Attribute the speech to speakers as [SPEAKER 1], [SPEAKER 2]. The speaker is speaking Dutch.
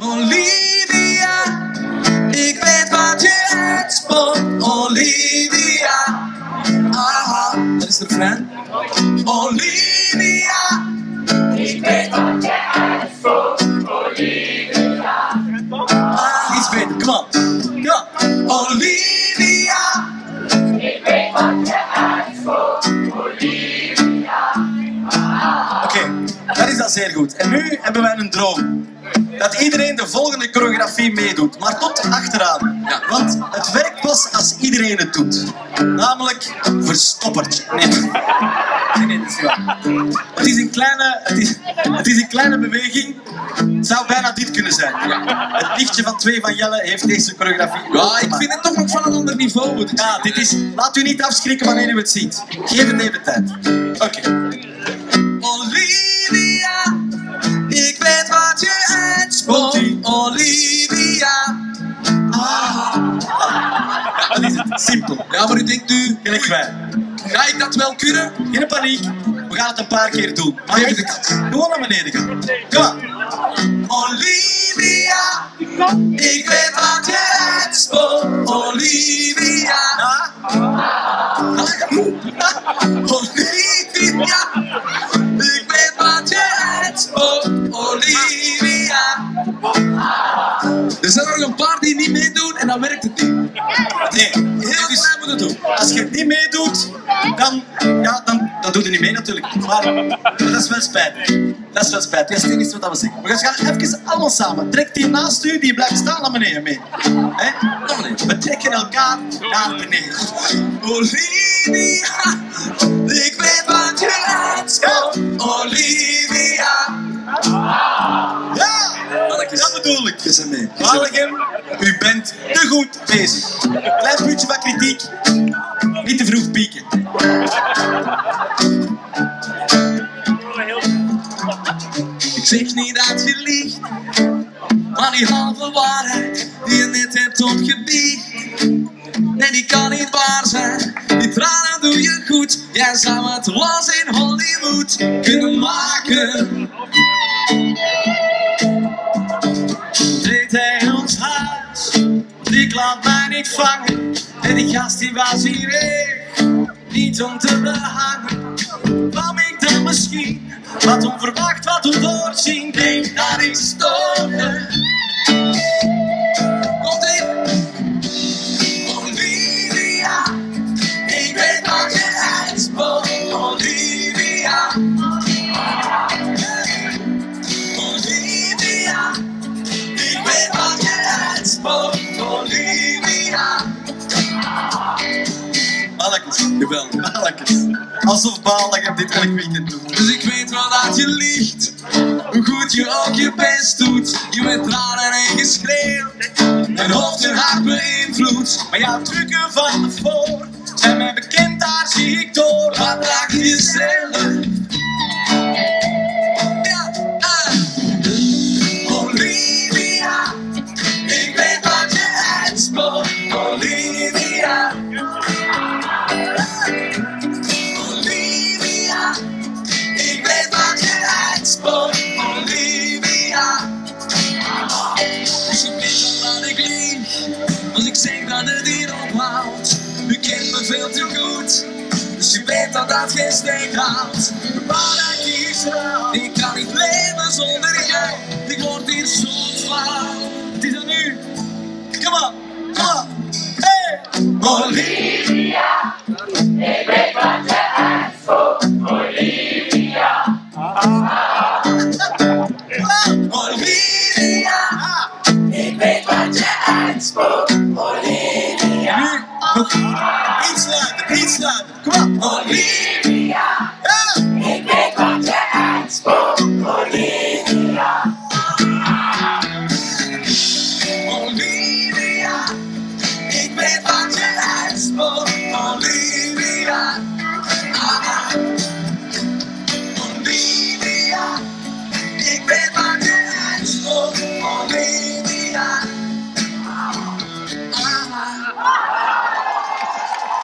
[SPEAKER 1] Olivia, ik weet wat je uitspookt. Olivia, aha, dat is de refrein. Olivia, ik weet wat je uitspookt. Olivia, iets beter, kom op. Ja. Olivia, ik weet wat je uitspookt. Olivia. Oké, dat is dat zeer goed. En nu hebben wij een droom. Dat iedereen de volgende choreografie meedoet, maar tot achteraan. Ja, want het werkt pas als iedereen het doet. Namelijk verstoppertje. Nee, dat is niet waar. Het is een kleine beweging. Het zou bijna dit kunnen zijn. Ja. Het nichtje van 2 van Jelle heeft deze choreografie. Ja, ik vind het toch nog van een ander niveau. Ja, dit is... Laat u niet afschrikken wanneer u het ziet. Geef het even tijd. Oké. Olivia, ik weet wat je uitspookt. Olivia. Dat is het, simpel. Ja, maar u denkt nu, gelijk wij. Ga ik dat wel kunnen? Geen paniek. We gaan het een paar keer doen. Maar even de kans. Gewoon naar beneden gaan. Kom maar. Olivia, ik weet wat je uitspookt. Olivia. Olivia, ik weet wat je uitspookt. Olivia. Er zijn er nog een paar die niet meedoen en dan werkt het niet. Nee, heel klein moet het doen. Als je het niet meedoet, dan doe je niet mee natuurlijk. Maar dat is wel spijtig. Dat is wel spijtig. Dat is het enige wat we zeggen. We gaan even allemaal samen. Trek die naast u, die blijft staan naar beneden mee. Naar beneden. We trekken elkaar naar beneden. Olivia, ik weet wat je uitspookt. Olivia. Ja, dat bedoel ik. Je bent mee. Balegem, u bent te goed bezig. Klein puntje van kritiek. Niet te vroeg pieken. Ik zeg niet dat je liegt, maar die halve waarheid die je net hebt opgebiecht, nee, die kan niet waar zijn. Die tranen doe je goed. Jij zou het los in Hollywood kunnen maken. Treedt hij ons huis, ik laat mij niet vangen. En die gast die was hier echt niet om te behangen. Kwam ik dan misschien wat onverwacht, wat ondoorzien. Denk dat ik stoorde. Komt ie. Olivia, ik weet wat je uitspookt. Olivia. Olivia, ik weet wat je uitspookt. Olivia. Balletjes, jawel, balletjes. Alsof Balegem dit elk weekend doet. Dus ik weet wel dat je liegt, hoe goed je ook je best doet. Je bent tranen en geschreeuw, en hoofd en hart beïnvloed. Maar jouw trucken van de voor zijn mij bekend, daar zie ik door. Wat dacht je zelf? Ja, Olivia, ik weet wat je uitspookt. Olivia. Olivia, ik weet wat je uitspookt. Olivia. Dus je weet al dat ik lieg, als ik zeg dat het hier ophoudt. U kent me veel te goed, dus je weet dat dat geen steek houdt. Maar ik kies wel, ik kan niet leven zonder jou. Ik word hier soms van